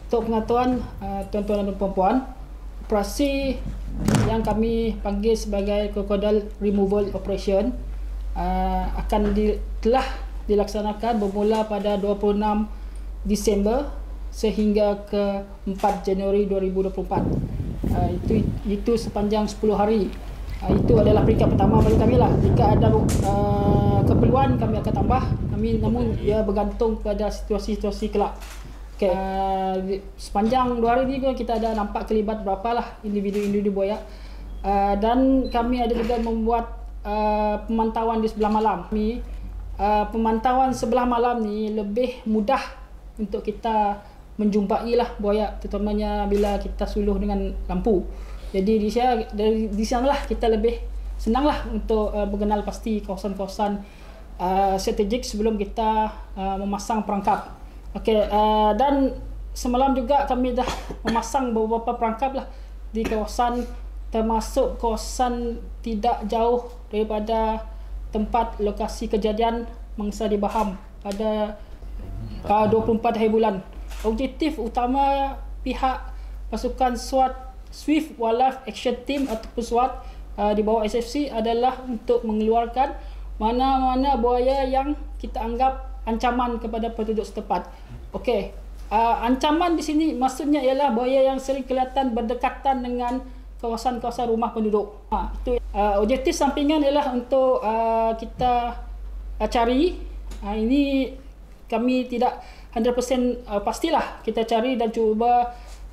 Untuk pengetahuan tuan-tuan dan puan-puan, operasi yang kami panggil sebagai crocodile removal operation telah dilaksanakan bermula pada 26 Disember sehingga ke 4 Januari 2024. Itu sepanjang 10 hari. Itu adalah peringkat pertama bagi kami lah. Jika ada keperluan kami akan tambah. Namun ia bergantung pada situasi-situasi kelak. Okay. Sepanjang 2 hari ni kita ada nampak kelibat berapa lah individu-individu buaya. Dan kami ada juga membuat pemantauan di sebelah malam. Pemantauan sebelah malam ni lebih mudah untuk kita menjumpai lah buaya, terutamanya bila kita suluh dengan lampu. Jadi di sanalah kita lebih senang lah untuk mengenal pasti kawasan-kawasan strategik sebelum kita memasang perangkap. Okey, dan semalam juga kami dah memasang beberapa perangkap lah di kawasan, termasuk kawasan tidak jauh daripada tempat lokasi kejadian mangsa di Baham pada 24 hari bulan. Objektif utama pihak pasukan SWAT, Swift Wildlife Action Team ataupun SWAT di bawah SFC adalah untuk mengeluarkan mana-mana buaya yang kita anggap ancaman kepada penduduk setempat. Okey, ancaman di sini maksudnya ialah buaya yang sering kelihatan berdekatan dengan kawasan-kawasan rumah penduduk. Itu objektif sampingan ialah untuk kita cari. Ini kami tidak 100% pastilah kita cari dan cuba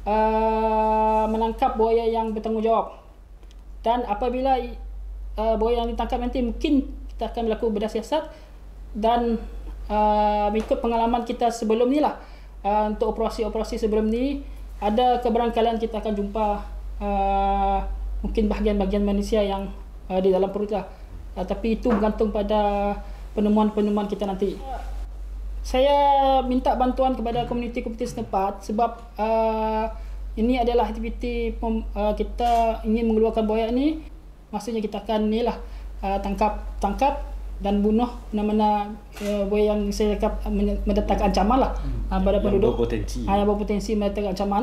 menangkap buaya yang bertanggungjawab. Dan apabila buaya yang ditangkap nanti, mungkin kita akan melakukan bedah siasat dan mengikut pengalaman kita sebelum ni lah, untuk operasi-operasi sebelum ni ada keberangkalan kita akan jumpa mungkin bahagian-bahagian manusia yang di dalam perut lah. Tapi itu bergantung pada penemuan-penemuan kita nanti. Saya minta bantuan kepada komuniti-komuniti setempat sebab ini adalah aktiviti kita ingin mengeluarkan buaya ni. Maksudnya kita akan ni lah tangkap dan bunuh mana-mana buaya yang saya cakap mendatangkan ancaman lah pada penduduk, yang berpotensi mendatangkan ancaman.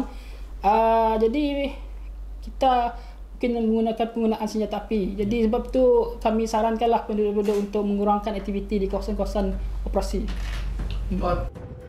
Jadi kita mungkin menggunakan penggunaan senjata api. Jadi sebab tu kami sarankanlah penduduk-penduduk untuk mengurangkan aktiviti di kawasan-kawasan operasi.